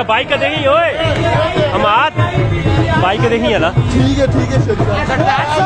अच्छा बाइक का देखी ओए हम हाथ बाइक का देखी है ना। ठीक है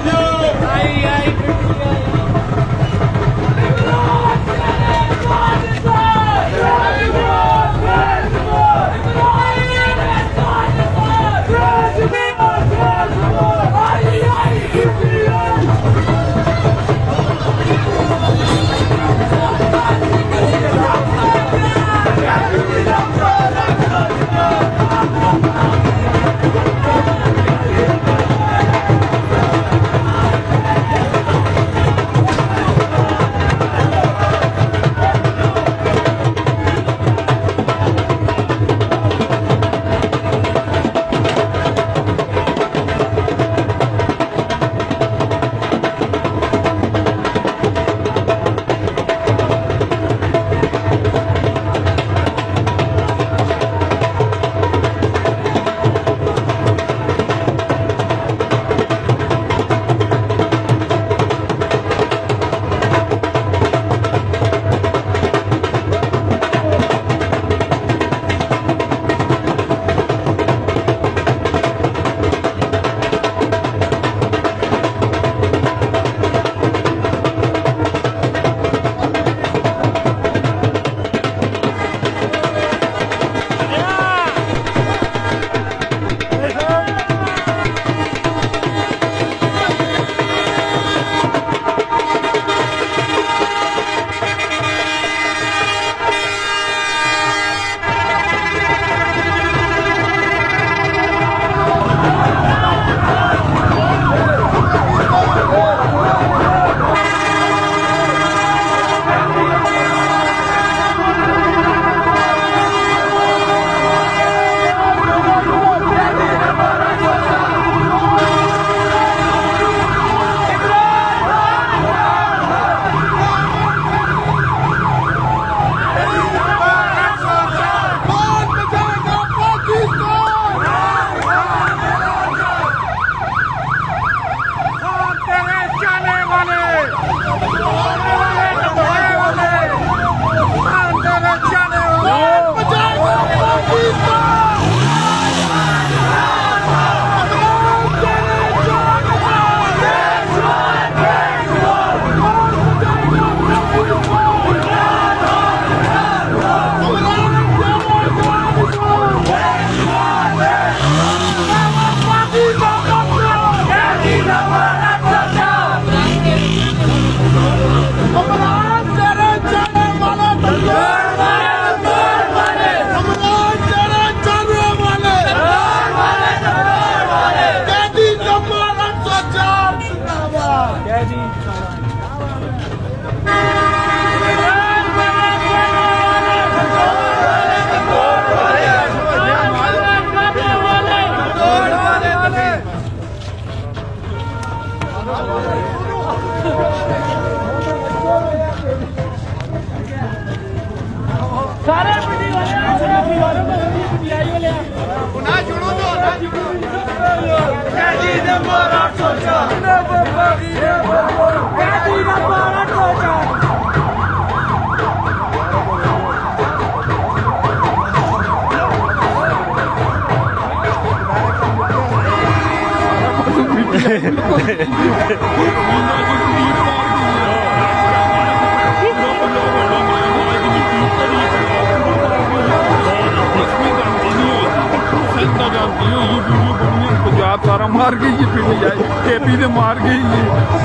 पंजाब सारा मार गई है, फिर जाए केपी ने मार गई है।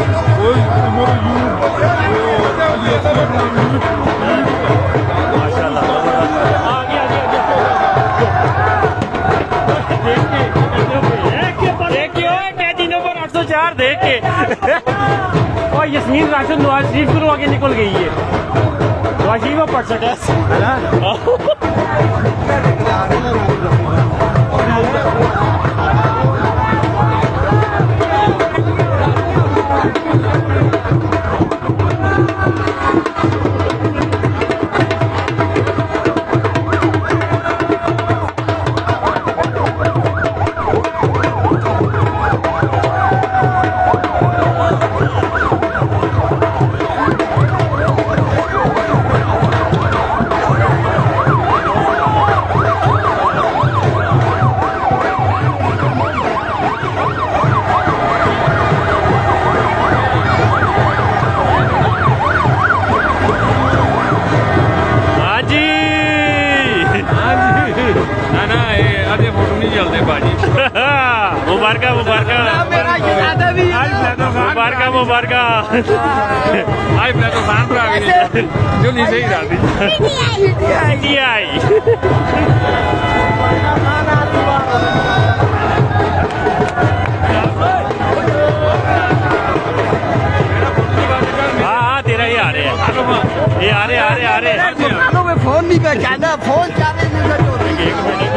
देख के और यस्मीन राशिद नवाज शरीफ को आगे निकल गई है। नवाज शरीफ में पड़ सकता है आई मैं तो सांप रहा है जो नहीं सही रहती आई हाँ तेरा ही आ रहे हैं ये आ रहे फोन नहीं पहचाना फोन चाहे एक मिनट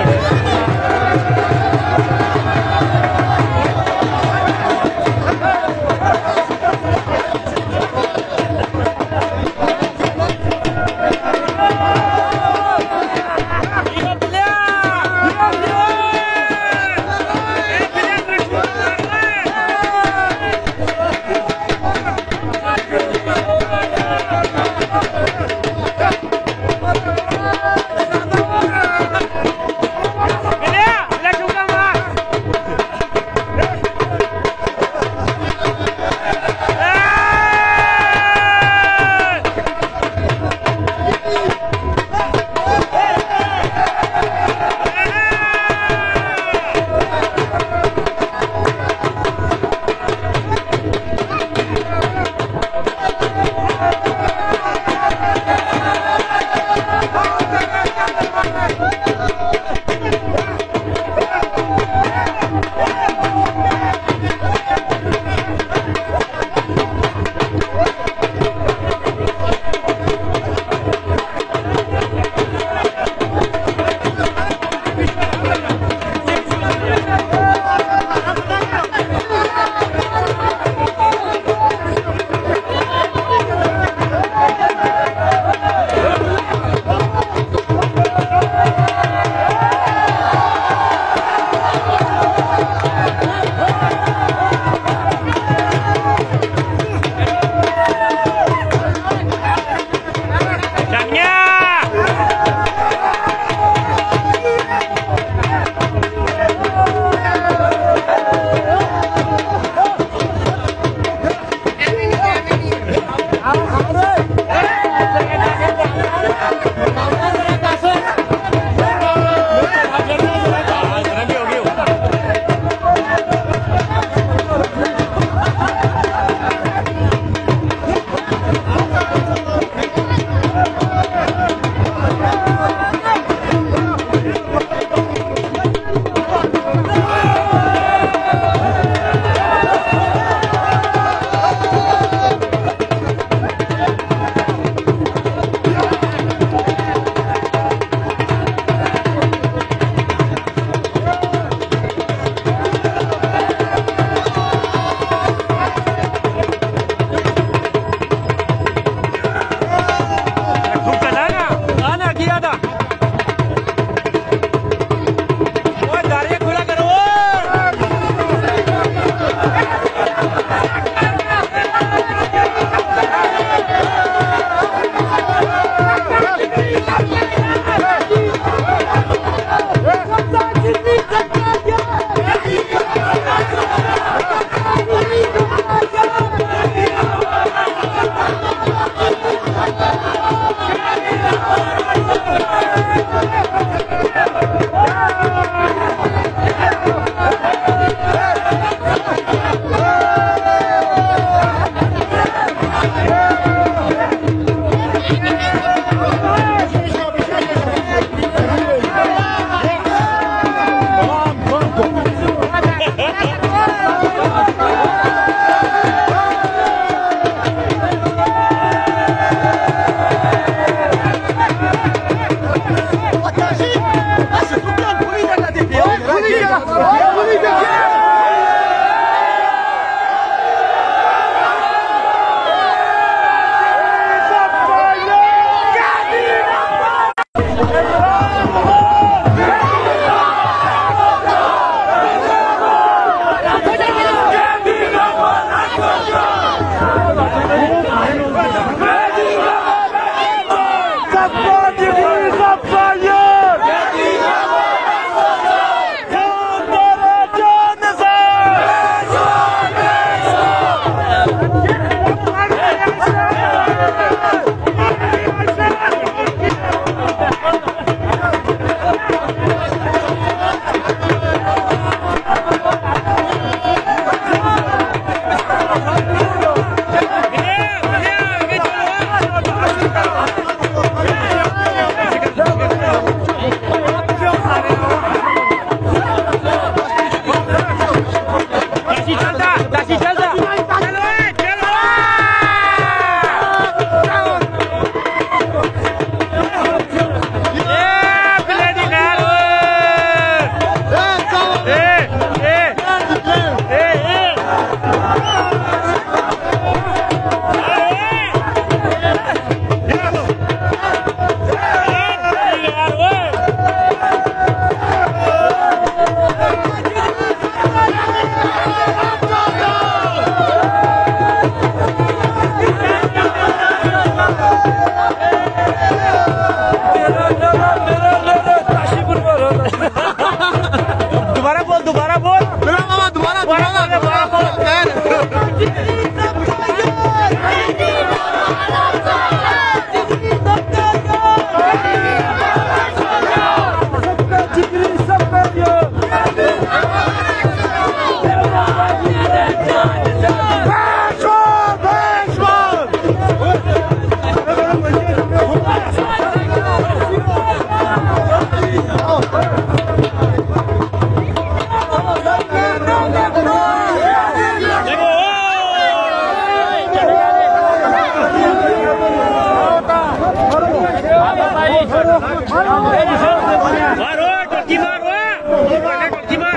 मारो टोकी मारो टोकी मार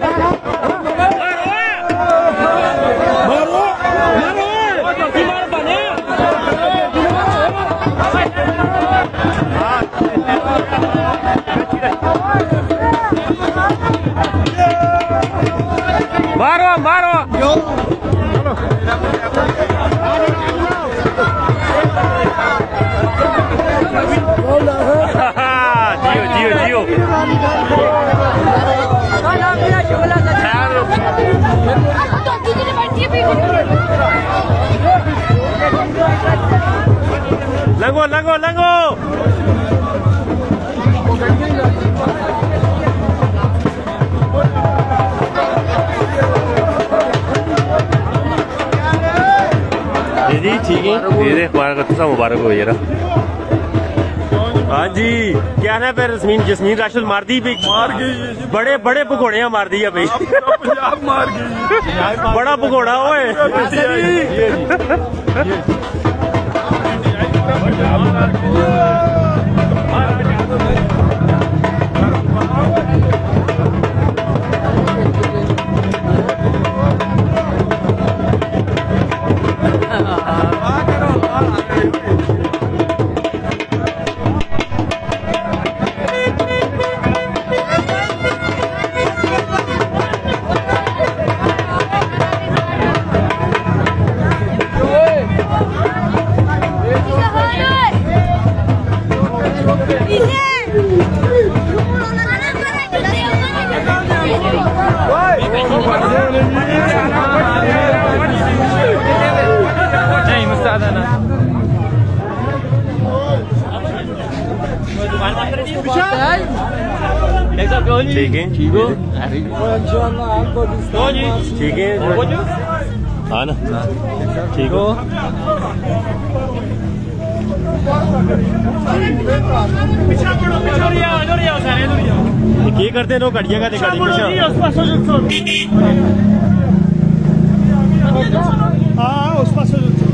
मारो मारो जियो जियो जियो लंगो लंगो लंगो जी ठीक है ये मुबारक हो यार। हाँ जी क्या है फिर जसमीन राशिद मार दी भी मार गई बड़े बड़े पकौड़े मार दी है भाई पंजाब मार गई बड़ा पकौड़ा ओए ठीक है ठीक है हाँ ना ठीक हो करते हैं घड़िया का हाँ उस पास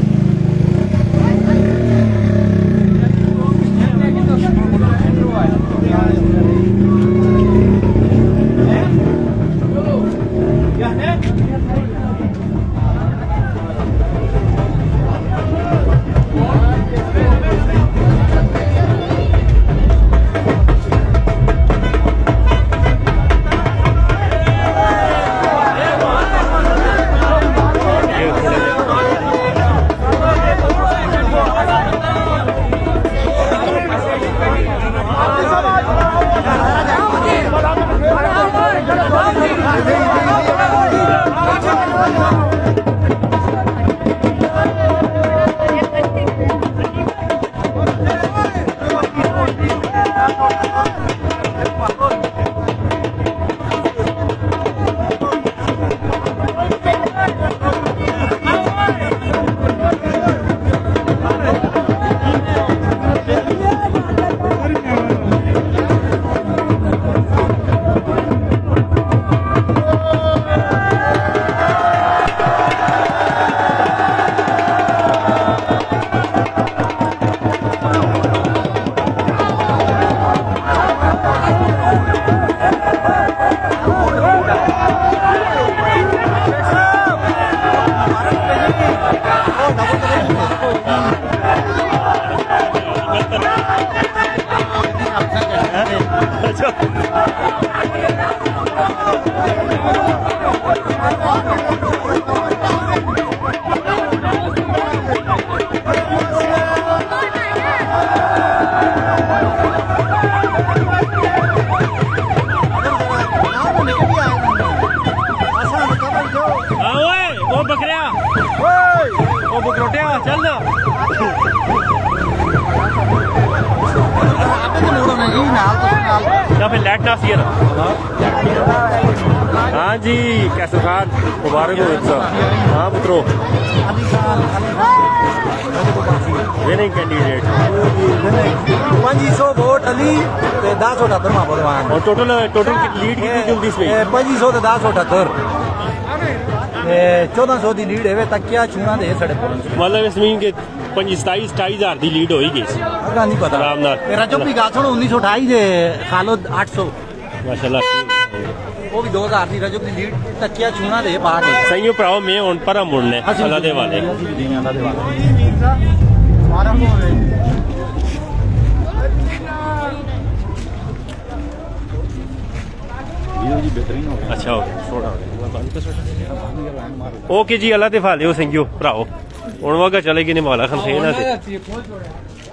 हाँ जी कैसे खान मुबारक हो हाँ पुत्रो विनिंग कैंडिडेट 500 वोट अली 1078 और टोटल लीड कितनी जल्दी से 500 1078 1400 की लीड है तकिया छूना दे साढ़े मतलब इसमीन के 27,000 की लीड हो ही गई अगर नहीं पता आराम नाल रजब की गाल सुनो 1928 दे खालो 800 माशाल्लाह वो भी 2000 की रजब की लीड तकिया छूना दे बाहर सही भराओ मैं हुन पर मुड़ने अल्लाह दे वाले अच्छा ओके जी अल्लाह ते फाले हो संगियो भराओ हुन वगा चले गए ने मौला खन से